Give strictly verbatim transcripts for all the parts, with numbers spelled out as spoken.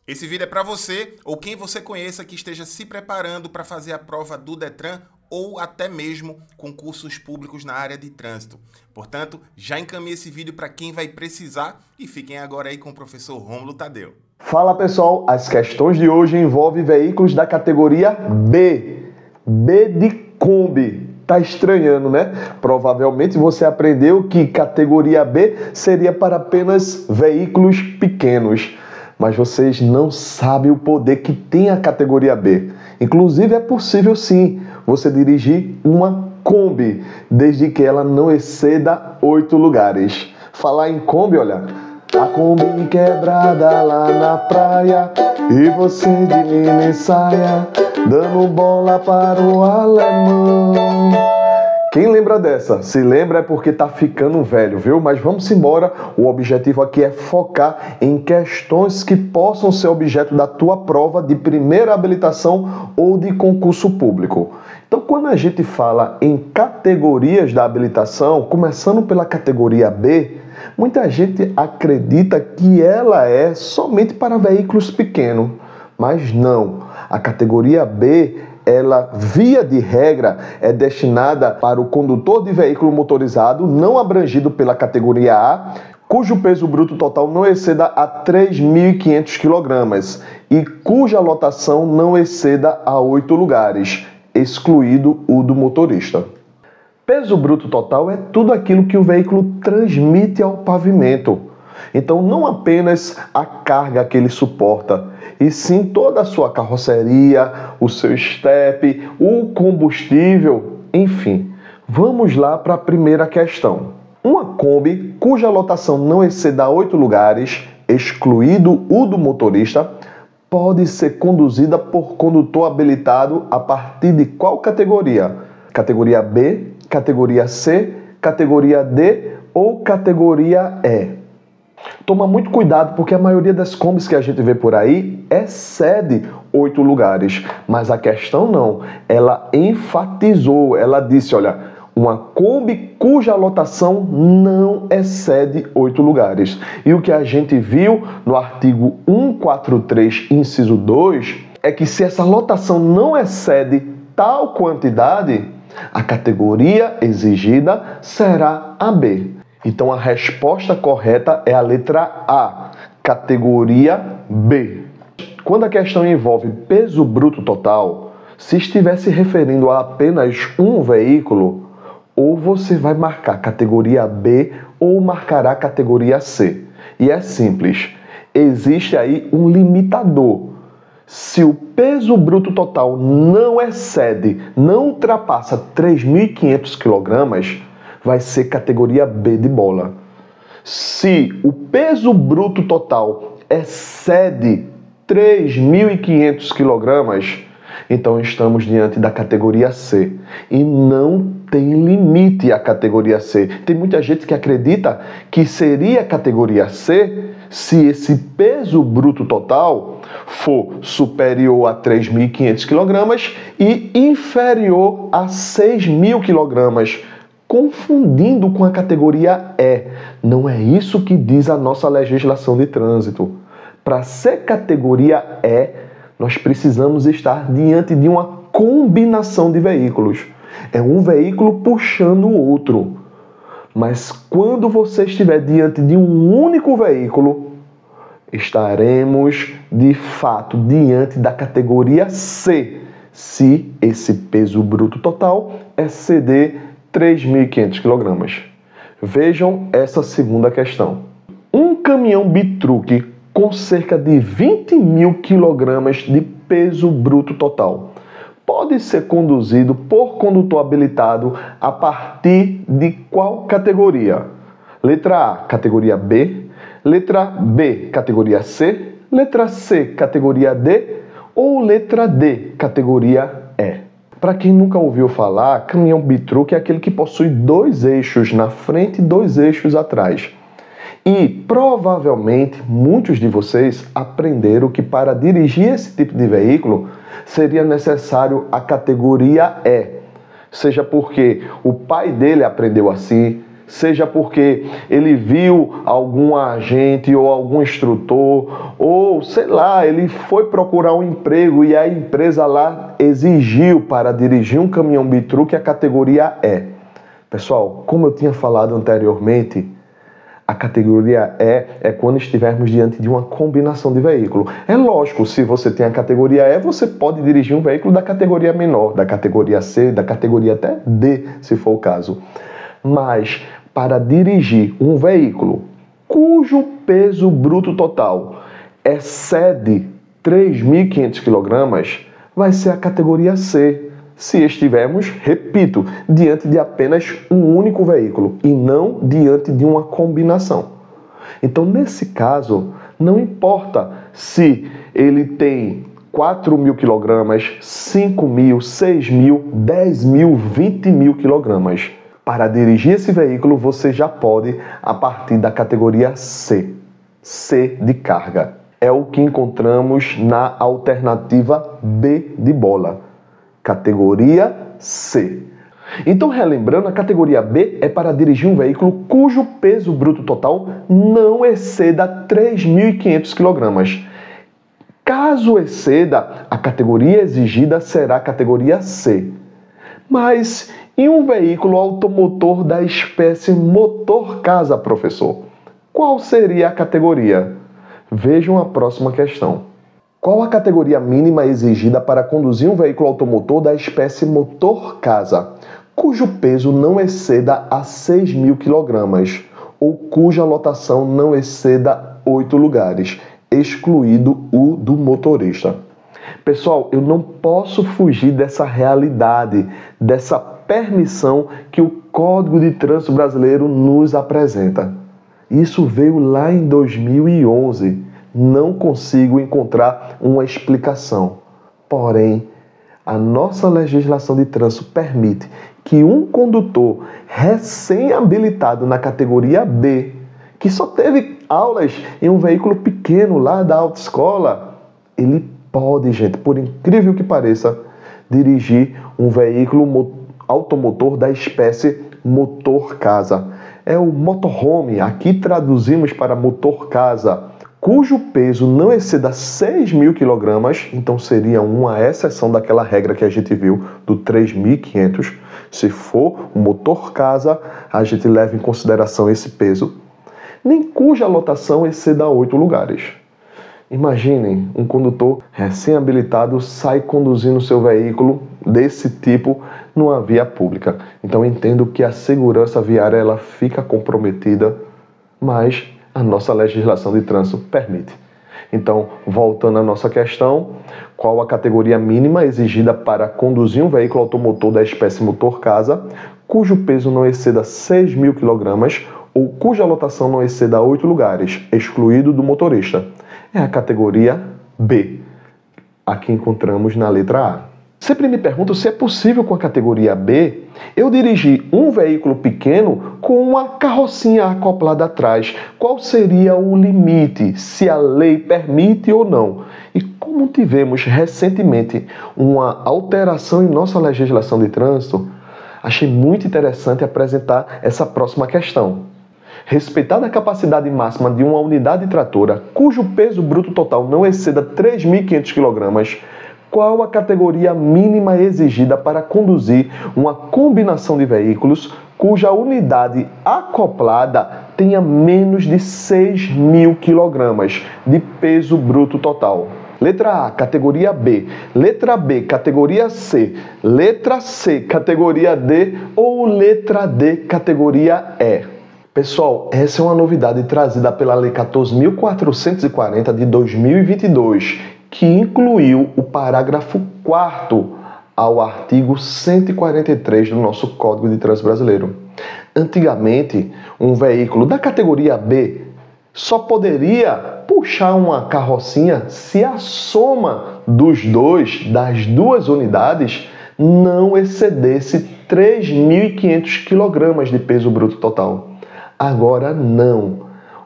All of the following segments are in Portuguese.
Esse vídeo é para você ou quem você conheça que esteja se preparando para fazer a prova do Detran ou até mesmo concursos públicos na área de trânsito. Portanto, já encaminhe esse vídeo para quem vai precisar e fiquem agora aí com o professor Rômulo Tadeu. Fala pessoal, as questões de hoje envolvem veículos da categoria B. B de Kombi. Tá estranhando, né? Provavelmente você aprendeu que categoria B seria para apenas veículos pequenos. Mas vocês não sabem o poder que tem a categoria B. Inclusive é possível sim você dirigir uma Kombi, desde que ela não exceda oito lugares. Falar em Kombi, olha, a Kombi quebrada lá na praia e você de mini saia, dando bola para o alemão. Quem lembra dessa? Se lembra é porque tá ficando velho, viu? Mas vamos embora. O objetivo aqui é focar em questões que possam ser objeto da tua prova de primeira habilitação ou de concurso público. Então, quando a gente fala em categorias da habilitação, começando pela categoria B, muita gente acredita que ela é somente para veículos pequenos. Mas não. A categoria B, ela, via de regra, é destinada para o condutor de veículo motorizado não abrangido pela categoria A, cujo peso bruto total não exceda a três mil e quinhentos quilogramas e cuja lotação não exceda a oito lugares, excluído o do motorista. Peso bruto total é tudo aquilo que o veículo transmite ao pavimento. Então, não apenas a carga que ele suporta, e sim toda a sua carroceria, o seu estepe, o combustível, enfim. Vamos lá para a primeira questão. Uma Kombi cuja lotação não exceda oito lugares, excluído o do motorista, pode ser conduzida por condutor habilitado a partir de qual categoria? Categoria B, categoria C, categoria D ou categoria E? Toma muito cuidado porque a maioria das Kombis que a gente vê por aí excede oito lugares. Mas a questão não. Ela enfatizou, ela disse, olha, uma Kombi cuja lotação não excede oito lugares. E o que a gente viu no artigo cento e quarenta e três, inciso dois, é que se essa lotação não excede tal quantidade, a categoria exigida será a B. Então a resposta correta é a letra A, categoria B. Quando a questão envolve peso bruto total, se estiver se referindo a apenas um veículo, ou você vai marcar categoria B ou marcará categoria C. E é simples, existe aí um limitador. Se o peso bruto total não excede, não ultrapassa três mil e quinhentos quilogramas, vai ser categoria B de bola. Se o peso bruto total excede três mil e quinhentos quilogramas, então estamos diante da categoria C. E não tem limite a categoria C. Tem muita gente que acredita que seria categoria C se esse peso bruto total for superior a três mil e quinhentos quilogramas e inferior a seis mil quilogramas, confundindo com a categoria E. Não é isso que diz a nossa legislação de trânsito. Para ser categoria E, nós precisamos estar diante de uma combinação de veículos. É um veículo puxando o outro. Mas quando você estiver diante de um único veículo, estaremos, de fato, diante da categoria C, se esse peso bruto total exceder três mil e quinhentos quilogramas. Vejam essa segunda questão. Um caminhão bitruque com cerca de vinte mil quilogramas de peso bruto total pode ser conduzido por condutor habilitado a partir de qual categoria? Letra A, categoria B. Letra B, categoria C. Letra C, categoria D. Ou letra D, categoria E? Para quem nunca ouviu falar, caminhão bitruque é aquele que possui dois eixos na frente e dois eixos atrás. E provavelmente muitos de vocês aprenderam que para dirigir esse tipo de veículo seria necessário a categoria E. Seja porque o pai dele aprendeu assim, seja porque ele viu algum agente ou algum instrutor, ou sei lá, ele foi procurar um emprego e a empresa lá exigiu para dirigir um caminhão bitruque a categoria E. Pessoal, como eu tinha falado anteriormente, a categoria E é quando estivermos diante de uma combinação de veículo. É lógico, se você tem a categoria E, você pode dirigir um veículo da categoria menor, da categoria C, da categoria até D, se for o caso. Mas para dirigir um veículo cujo peso bruto total excede três mil e quinhentos quilogramas, vai ser a categoria C, se estivermos, repito, diante de apenas um único veículo e não diante de uma combinação. Então, nesse caso, não importa se ele tem quatro mil quilogramas, cinco mil, seis mil, dez mil, vinte mil quilogramas. Para dirigir esse veículo, você já pode a partir da categoria C, C de carga. É o que encontramos na alternativa B de bola. Categoria C. Então, relembrando, a categoria B é para dirigir um veículo cujo peso bruto total não exceda três mil e quinhentos quilogramas. Caso exceda, a categoria exigida será a categoria C. Mas em um veículo automotor da espécie motor casa, professor, qual seria a categoria? Vejam a próxima questão. Qual a categoria mínima exigida para conduzir um veículo automotor da espécie motor casa, cujo peso não exceda a seis mil quilogramas ou cuja lotação não exceda oito lugares, excluído o do motorista? Pessoal, eu não posso fugir dessa realidade, dessa permissão que o Código de Trânsito Brasileiro nos apresenta. Isso veio lá em dois mil e onze. Não consigo encontrar uma explicação. Porém, a nossa legislação de trânsito permite que um condutor recém-habilitado na categoria B, que só teve aulas em um veículo pequeno lá da autoescola, ele pode, gente, por incrível que pareça, dirigir um veículo automotor da espécie motor casa. É o motorhome, aqui traduzimos para motor casa, cujo peso não exceda seis mil quilogramas, então seria uma exceção daquela regra que a gente viu do três mil e quinhentos. Se for um motor casa, a gente leva em consideração esse peso, nem cuja lotação exceda oito lugares. Imaginem, um condutor recém-habilitado sai conduzindo seu veículo desse tipo numa via pública. Então entendo que a segurança viária ela fica comprometida, mas a nossa legislação de trânsito permite. Então, voltando à nossa questão, qual a categoria mínima exigida para conduzir um veículo automotor da espécie motor casa, cujo peso não exceda seis mil quilogramas ou cuja lotação não exceda oito lugares, excluído do motorista? É a categoria B. Aqui encontramos na letra A. Sempre me pergunto se é possível com a categoria B eu dirigir um veículo pequeno com uma carrocinha acoplada atrás. Qual seria o limite, se a lei permite ou não? E como tivemos recentemente uma alteração em nossa legislação de trânsito, achei muito interessante apresentar essa próxima questão. Respeitada a capacidade máxima de uma unidade tratora, cujo peso bruto total não exceda três mil e quinhentos quilogramas, qual a categoria mínima exigida para conduzir uma combinação de veículos cuja unidade acoplada tenha menos de seis mil quilogramas de peso bruto total? Letra A, categoria B. Letra B, categoria C. Letra C, categoria D. Ou letra D, categoria E. Pessoal, essa é uma novidade trazida pela Lei quatorze mil quatrocentos e quarenta de dois mil e vinte e dois, que incluiu o parágrafo quarto ao artigo cento e quarenta e três do nosso Código de Trânsito Brasileiro. Antigamente, um veículo da categoria B só poderia puxar uma carrocinha se a soma dos dois, das duas unidades, não excedesse três mil e quinhentos quilogramas de peso bruto total. Agora não.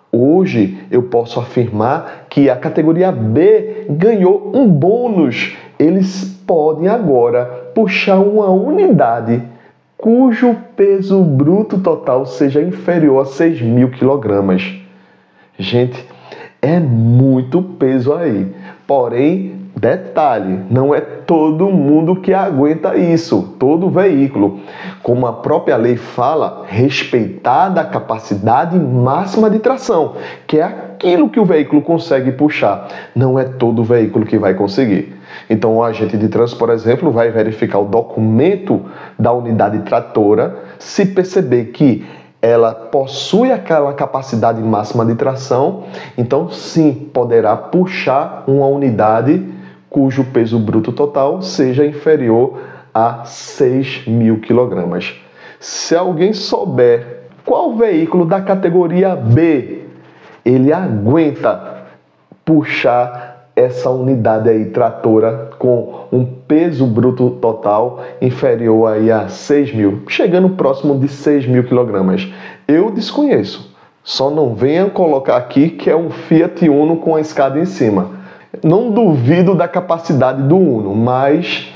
Hoje eu posso afirmar que a categoria B ganhou um bônus. Eles podem agora puxar uma unidade cujo peso bruto total seja inferior a seis mil quilogramas. Gente, é muito peso aí. Porém, detalhe, não é todo mundo que aguenta isso, todo veículo. Como a própria lei fala, respeitada a capacidade máxima de tração, que é aquilo que o veículo consegue puxar. Não é todo veículo que vai conseguir. Então, o agente de trânsito, por exemplo, vai verificar o documento da unidade tratora, se perceber que ela possui aquela capacidade máxima de tração, então sim, poderá puxar uma unidade cujo peso bruto total seja inferior a seis mil quilogramas. Se alguém souber qual veículo da categoria B ele aguenta puxar essa unidade aí tratora com um peso bruto total inferior aí a seis mil, chegando próximo de seis mil quilogramas, eu desconheço. Só não venham colocar aqui que é um Fiat Uno com a escada em cima. Não duvido da capacidade do Uno, mas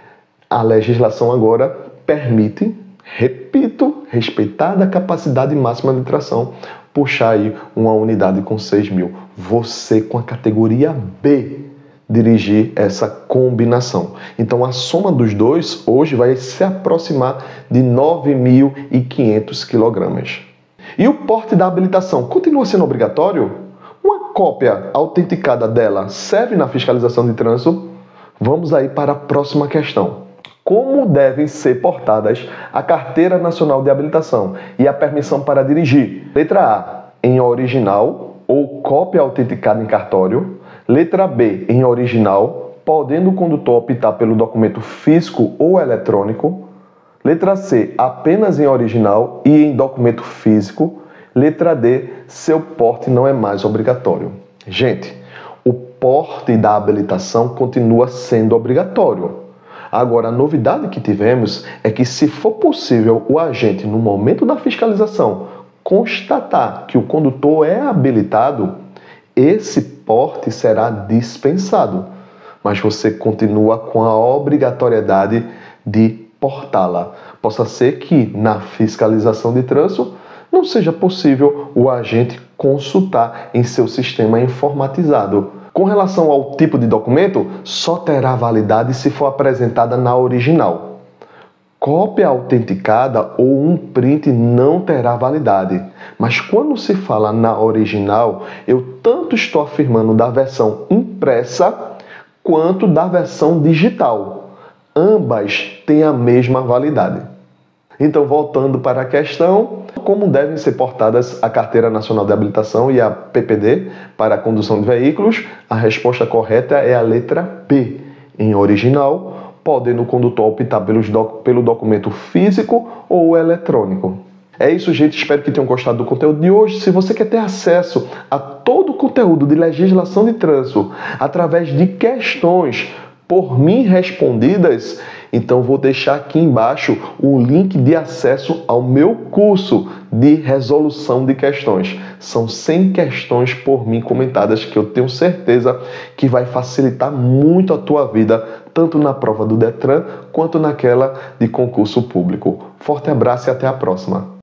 a legislação agora permite, repito, respeitada a capacidade máxima de tração, puxar aí uma unidade com seis mil. Você com a categoria B dirigir essa combinação. Então a soma dos dois hoje vai se aproximar de nove mil e quinhentos quilogramas. E o porte da habilitação continua sendo obrigatório? Uma cópia autenticada dela serve na fiscalização de trânsito? Vamos aí para a próxima questão. Como devem ser portadas a Carteira Nacional de Habilitação e a permissão para dirigir? Letra A, em original ou cópia autenticada em cartório. Letra B, em original, podendo o condutor optar pelo documento físico ou eletrônico. Letra C, apenas em original e em documento físico. Letra D, seu porte não é mais obrigatório. Gente, o porte da habilitação continua sendo obrigatório. Agora, a novidade que tivemos é que, se for possível, o agente, no momento da fiscalização, constatar que o condutor é habilitado, esse porte será dispensado. Mas você continua com a obrigatoriedade de portá-la. Possa ser que, na fiscalização de trânsito, não seja possível o agente consultar em seu sistema informatizado. Com relação ao tipo de documento, só terá validade se for apresentada na original. Cópia autenticada ou um print não terá validade. Mas quando se fala na original, eu tanto estou afirmando da versão impressa quanto da versão digital. Ambas têm a mesma validade. Então, voltando para a questão, como devem ser portadas a Carteira Nacional de Habilitação e a P P D para a condução de veículos, a resposta correta é a letra B, em original, podendo o condutor optar pelos doc- pelo documento físico ou eletrônico. É isso, gente. Espero que tenham gostado do conteúdo de hoje. Se você quer ter acesso a todo o conteúdo de legislação de trânsito através de questões por mim respondidas, então vou deixar aqui embaixo o link de acesso ao meu curso de resolução de questões. São cem questões por mim comentadas que eu tenho certeza que vai facilitar muito a tua vida, tanto na prova do Detran quanto naquela de concurso público. Forte abraço e até a próxima!